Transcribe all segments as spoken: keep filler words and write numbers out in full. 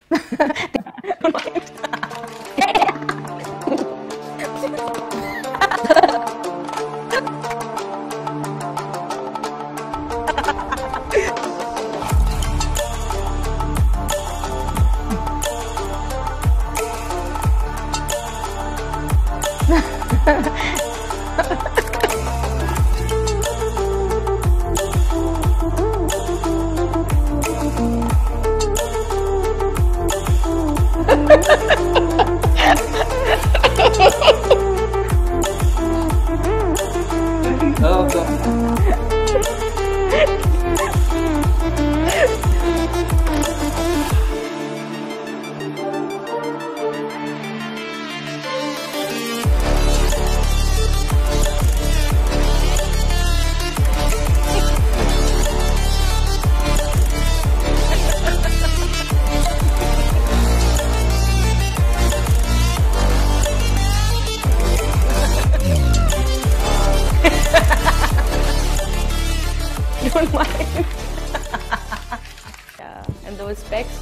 Don't mind. Yeah, and those specs.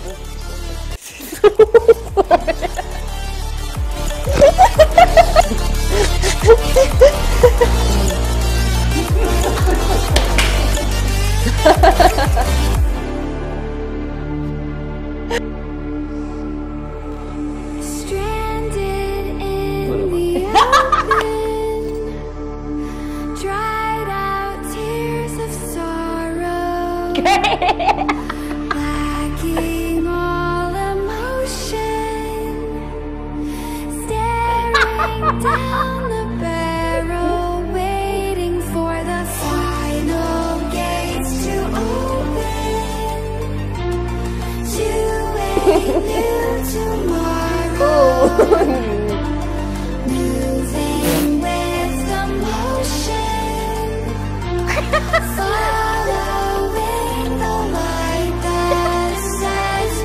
Stranded in the open, dried out tears of sorrow, lacking all emotion, staring down the barrel, waiting for the final gates to open to a new tomorrow. Moving with the motion, following the light that sets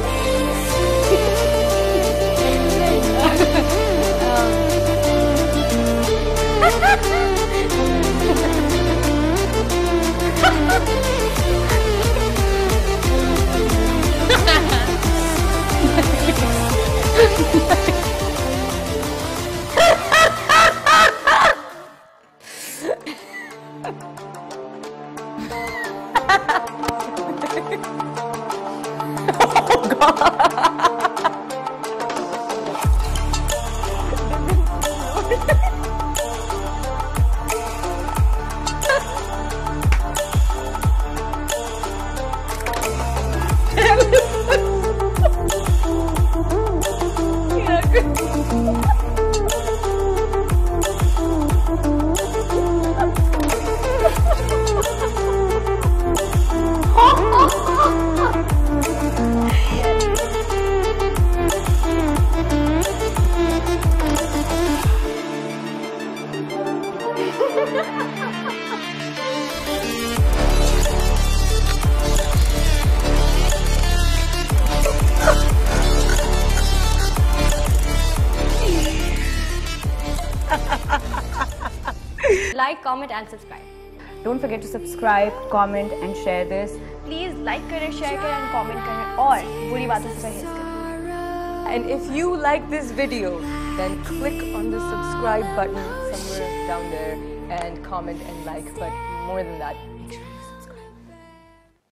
Like, comment and subscribe. Don't forget to subscribe, comment and share this. Please like करें, share करें and comment करें और बुरी बातों से परहेज करें. And if you like this video, then click on the subscribe button somewhere down there and comment and like, but more than that,